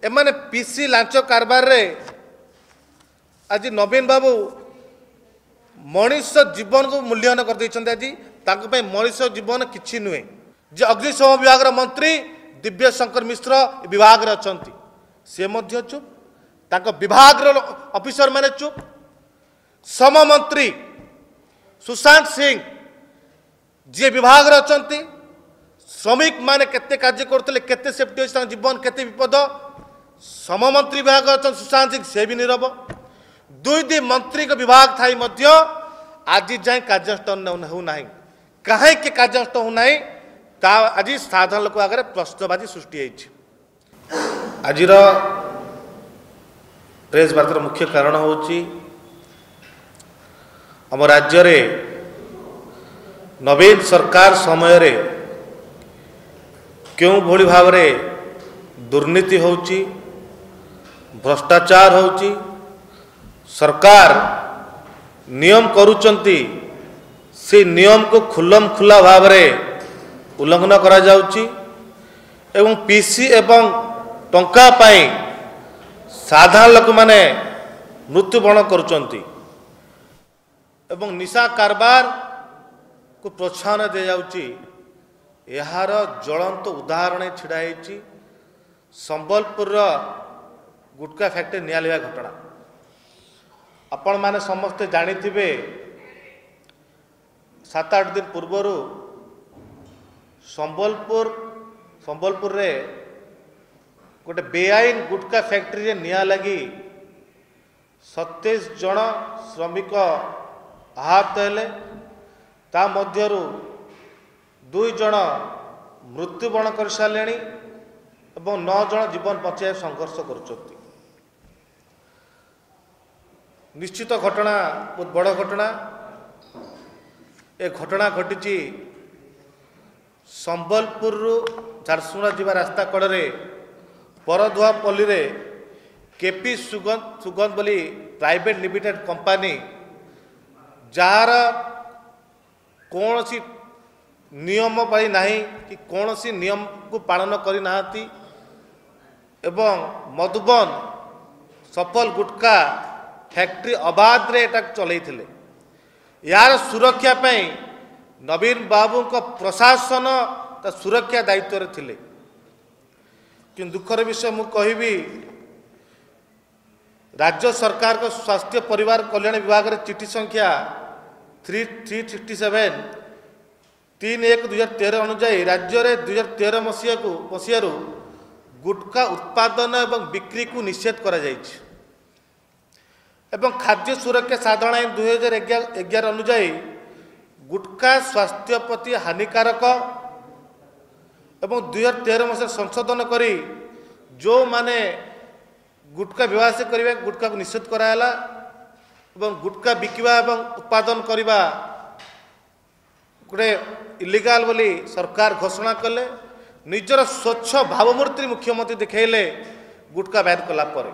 एमाने PC launch कारबार रे आज नवीन बाबू मनीष जीवन को मूल्यन कर आज मनीष जीवन किसी नुहे जे अग्निशम विभाग मंत्री दिव्य शंकर मिश्र विभाग अच्छा सी चुप ताक विभाग ऑफिसर माने चुप श्रम मंत्री सुशांत सिंह जी विभाग अच्छा श्रमिक माने केते कार्य करते केते सेफ्टी अच्छे जीवन केते विपद श्रम मंत्री विभाग अच्छा सुशांत सिंह से भी नीरव दुई मंत्री का विभाग थाई मध्य आज जाए कार्यानुष्ठान होना कहीं कार्यानुष्ठान होना आज साधारण लोक आगे प्रश्नबाजी सृष्टि आज प्रेस वार्तार मुख्य कारण होची आम राज्य रे नवीन सरकार समय रे क्यों भली भाव रे दुर्नीति होची भ्रष्टाचार होची सरकार नियम करुचंती से नियम को खुलम खुला भाव रे उल्लंघन करा जाउची एवं पीसी एवं टंका पाई साधारण लोक माने मृत्युवरण करुचंती एवं निशा कारबार को प्रोत्साहन दे जाउची यार ज्वलंत उदाहरण छिड़ाई संबलपुर गुटका फैक्ट्री निया लिया घटना आपण माने समस्ते जानी थे 7-8 दिन पूर्वर संबलपुर रे गोटे बेआईन गुटका फैक्ट्री रे निया लगी 27 जन श्रमिक आहत हेले ता मध्यरु 2 जन मृत्युवरण कर सारे एवं 9 जन जीवन बचाई संघर्ष करुछंती निश्चित घटना बहुत बड़ घटना ए घटना घटी संबलपुर झारसुगुड़ा जीवा रास्ता कड़े परधुआपल्ली रे केपी सुगंध बोली प्राइवेट लिमिटेड कंपनी जार कौन सी नियम पाई नहीं कि कौन सी नियम को पालन करी नाहती एवं मधुबन सफल गुटका फैक्ट्री अबाध रे एटा चलैथिले यार सुरक्षा पाई नवीन बाबू को प्रशासन ता सुरक्षा दायित्व रे थिले कि दुखर विषय मु कहिबी राज्य सरकार को स्वास्थ्य परिवार कल्याण विभाग रे चिठी संख्या 367 3/1/2013 अनुसार राज्य रे 2013 मसीहा गुटखा उत्पादन एवं बिक्री को निषेध करा जायछि एवं खाद्य सुरक्षा साधारण आईन 2011 अनुसार गुटखा स्वास्थ्य प्रति हानिकारक एवं 2013 मसीह संशोधन करी जो माने गुटखा व्यवसाय करिबा गुटखा को निषेध कराला एवं गुटखा बिकिबा एवं उत्पादन करिबा गोटे इलीगाल बोली सरकार घोषणा कले निजर स्वच्छ भावमूर्ति मुख्यमंत्री दिखेले गुटखा बैन कला परे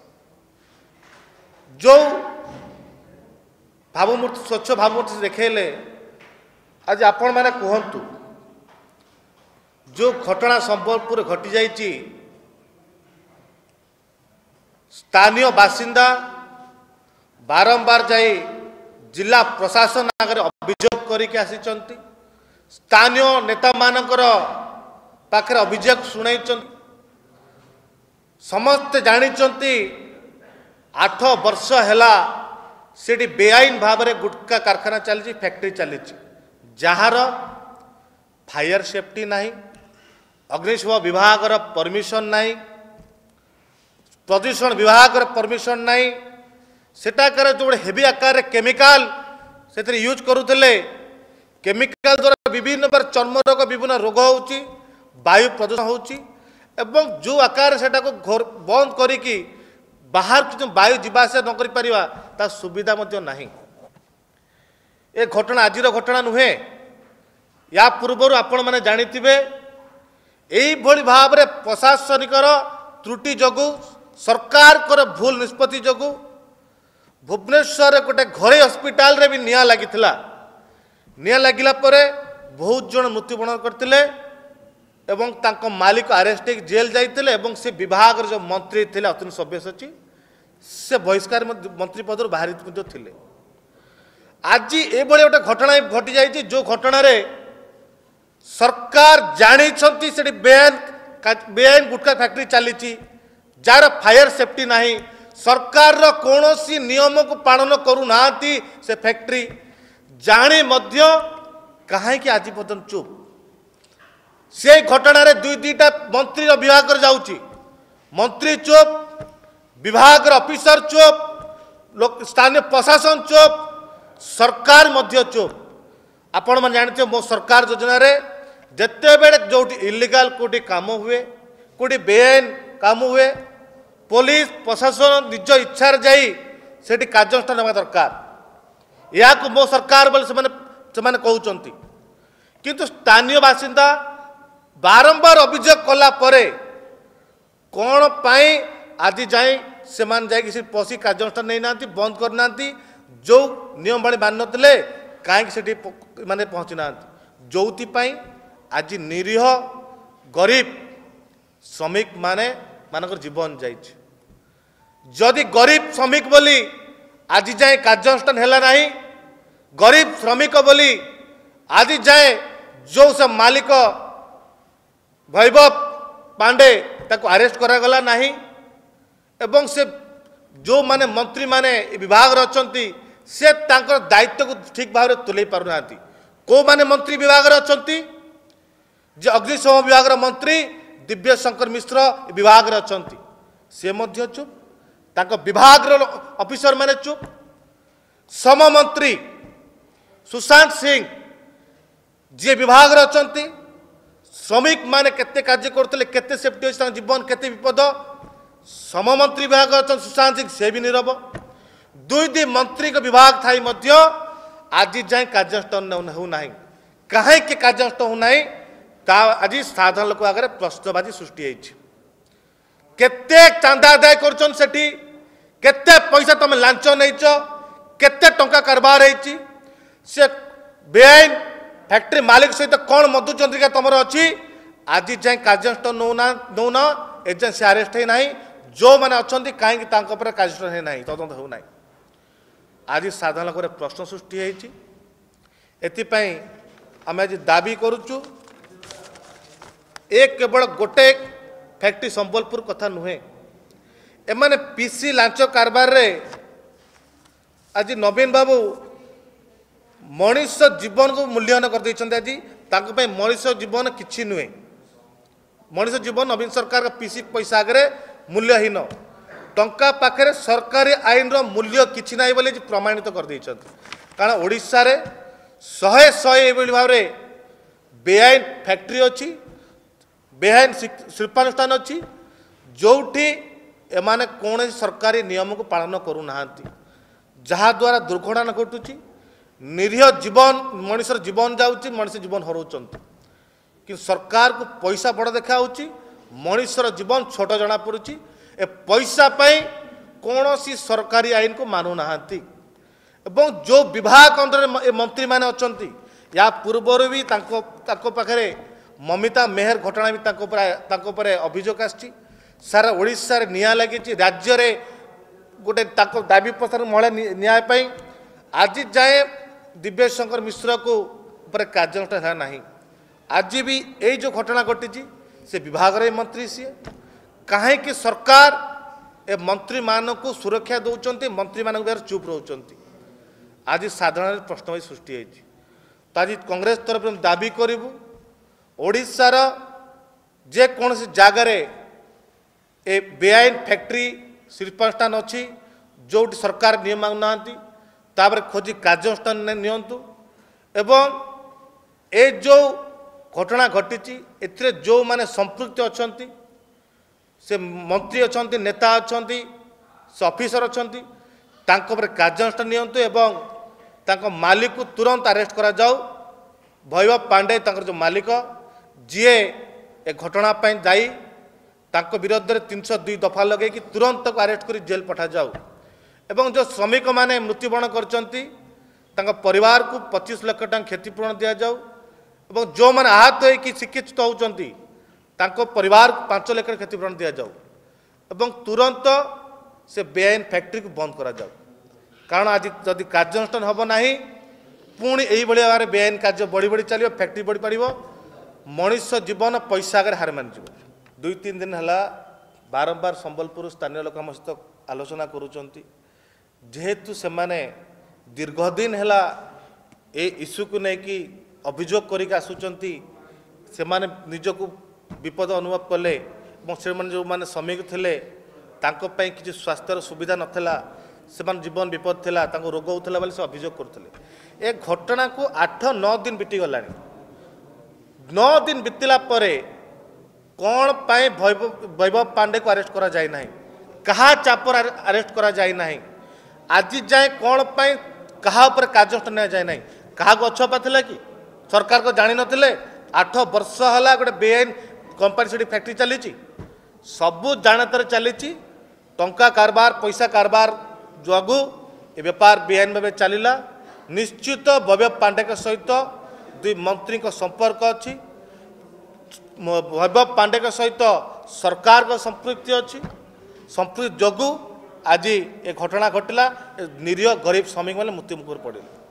जो भावमूर्ति स्वच्छ भावमूर्ति देखेले आज आपण मैंने कहतु जो घटना संबलपुर घटी जाइए स्थानीय बासिंदा बारंबार जाई जिला प्रशासन आगे अभियोग करके आसी स्थानीय नेता मानकर पाखरे अभियोग शुणाई समस्ते जानी 8 वर्ष है सेठी बेआईन भाव में गुटखा कारखाना चली फैक्ट्री चली जार फायर सेफ्टी नहीं अग्निशम विभाग परमिशन नहीं प्रदूषण विभाग परमिशन नहीं सेटाकर जो हेवी आकार केमिकल से यूज करुले केमिकल द्वारा विभिन्न प्रकार चर्म रोग विभिन्न रोग होची वायु प्रदूषण होची एवं जो आकार से बंद करी बाहर जो वायु जीवाशा न कर पारिबा ता सुविधा मध्य नहीं ए घटना आजिर घटना नुहे या पूर्वर आपण माने जानिथिबे एई भली भाव रे प्रशासनिक त्रुटि जगु सरकार कर भूल निष्पत्ति जगु भुवनेश्वर गोटे घरे हस्पिटाल रे भी निया लागिथिला निया लागिला परे बहुत जन मृत्युवरण करथिले एवं तांको मालिक अरेस्ट हो जेल जाइए एवं से विभाग जो मंत्री थे अतुल सब्यसाची से बहिष्कार मंत्री पदर बाहरी थे। आज ये गोटे घटना घटी जाइए जो घटना सरकार जानी बेआईन गुटखा फैक्ट्री चली जार फायर सेफ्टी नहीं सरकार कौन सी नियम को पालन करूना से फैक्ट्री जानी कहीं आज पर्यटन चुप से घटना दुई दुईटा मंत्री विभाग जाऊँगी मंत्री चुप विभाग ऑफिसर चुप स्थानीय प्रशासन चुप सरकार मध्य चुप। आपण मैंने जानते मो सरकार योजना रे जिते बड़े जो इलिगाल कोटी काम हुए कोटी बेआईन काम हुए पुलिस प्रशासन निज इच्छा जाई सेठी कार्यानुष्ठान नेबा दरकार या मो सरकार बोले से कहते किंतु स्थानीय बासिंदा बारंबार अभियोग कला परे कौन पाई आज जाए से पशि कार्यानुष्ठान नहीं ना बंद करना जो नियम बाणी मान नथिले कहीं माने पहुँची ना जो आज निरीह गरीब श्रमिक माने मानकर जीवन जाइए जदि गरीब श्रमिक बोली आज जाए कार्यानुष्ठान है ना गरीब श्रमिक बोली आज जाए जो सब मालिक वैभव पांडे ताको अरेस्ट करागला नहीं एवं से जो माने मंत्री माने विभाग रचंती से तांकर दायित्व को ठीक भाव में तुले पारु नांती को माने मंत्री विभाग रचंती जे अग्निशम विभाग मंत्री दिव्य शंकर मिश्र विभाग रचंती से मध्य चुप तांको विभाग ऑफिसर माने चुप सम मंत्री सुशांत सिंह जे विभाग रचंती श्रमिक माने केते कार्य करते केते सेफ्टी अच्छे जीवन केते विपद सममंत्री विभाग अच्छा सुशांत सिंह से भी नीरव दुई दुई मंत्री का विभाग थाई मध्य आज जाए कार्यानुष्ठान होना कहीं के कार्यानुष्ठान होना आज साधारण लोक आगे प्रश्नबाजी सृष्टि केते चांदा आदाय करछन केते पैसा तुम लांच नहींच केते टंका कारबार होती से बेआईन फैक्ट्री मालिक सहित कौन मधुचंद्रिका तुम अच्छी आज जाए कार्यानुष्ठान नौना एजें से अरेस्ट है ना जो मैंने अच्छा कहीं कार्यानुष्ठान है ना तदंत होना आज साधारण लोक प्रश्न सृष्टि होती आम आज दाबी करुचु एक केवल गोटे फैक्ट्री संबलपुर कथा नुहे एमाने पीसी लांच कारबार रे आज नवीन बाबू मनीष जीवन को मूल्यवान कर आज मनीष जीवन किसी नुहे मनीष जीवन नवीन सरकार का पीसी पैसा आगे मूल्यहीन टंका पाखे सरकारी आईन रो मूल्य किसी ना बोली प्रमाणित कर कारण ओडिशा रे शहे शहे भाव में बेआईन फैक्ट्री अच्छी बेआईन शिल्पानुष्ठान अच्छी जोठी एमाने कौन सरकारी नियम को पालन करूना जहाद्वारा दुर्घटना घटुची निरीह जीवन मनुष्य जीवन जाऊँगी मनुष्य जीवन हराउंट कि सरकार को पैसा बड़ देखा मनुष्यर जीवन छोट जना पड़ी ए पैसा कौन सी सरकारी आईन को मानुना एवं जो विभाग अंदर मंत्री माने अच्छा या पूर्वर भी पाखे ममिता मेहर घटना भी अभियोग आसी सारा ओडिशा रे निया लगी राज्य रे गोटे दाबी प्रसार महिला न्याय आज जाए दिव्य शंकर मिश्र को कार्यानुष्ठान है नहीं आज भी यही जो घटना घटी से विभाग रे मंत्री सी कहीं कि सरकार ए मंत्री मान को सुरक्षा दौरान मंत्री मान चुप रोच आज साधारण प्रश्न सृष्टि होती तो आज कांग्रेस तरफ दाबी करूँ ओडिशार जेकोसी जगार ए बेआईन फैक्ट्री शिल्पानुष्ठान अच्छी जो सरकार नियम मांगुना तापर खोजी कार्यानुष्ठान नियंतु एवं ए जो घटना घटी ए जो माने संपृक्त अच्छा से मंत्री अच्छा नेता अच्छा से ऑफिसर अच्छा कार्यानुष्ठान नियंतु एवं तांको मालिक को तुरंत अरेस्ट करा जाऊ वैभव पांडे जो मालिक जी ए घटना दायी तांको विरोध में 302 दफा लगे कि तुरंत तक अरेस्ट कर जेल पठा जाऊ एवं जो श्रमिक माने मृत्युवरण कर परिवार को 25 लाख टंका क्षतिपूरण दि जाऊ एवं जो मैंने आहत हो चिकित्सित होती तांको परिवार को 5 लाख क्षतिपूरण दि जाऊ एवं तुरंत से बेआईन फैक्ट्री को बंद करा जाऊ कारण आज जदि कार्यानुष्ठान हम ना पुणी यही भाव बेआईन कार्य बढ़ी बढ़ी चलो फैक्ट्री बढ़ी पड़ मनीष जीवन पैसा आगे हार मानिज 2-3 दिन है बारंबार संबलपुर स्थानीय लोक आम सहित आलोचना करुँचेतु से दीर्घदिन है ए इश्यू को लेकिन अभियोग करके आसुंच से निजक विपद अनुभव कले से जो मैंने श्रमिक थे किसी स्वास्थ्य सुविधा नाला से जीवन विपद थिला रोग होता बोले से अभियोग करते ए घटना को 8-9 दिन बीती गला 9 दिन बीतला कौन पाए वैभव पांडे को अरेस्ट करा जाए ना कहा चापर अरेस्ट करा जाए ना आज जाए कौन पाए कहा ऊपर कार्यानुष्ठान ना जाए ना क्या गछपा थिला कि सरकार को जानी नथिले 8 वर्ष है गोटे बेआईन कंपानी से फैक्ट्री चली सबू जानतर चली टंका कारबार पैसा कारबार जगू ये बेपार बेआईन भाव चलला निश्चित वैभव पांडे के सहित 2 मंत्री संपर्क अच्छी वैभव पांडे के सहित सरकार को संपृक्ति अच्छी संपृक्ति जगू आज ये घटना घटला निरीह गरीब श्रमिक मैंने मृत्युमुखर पड़े।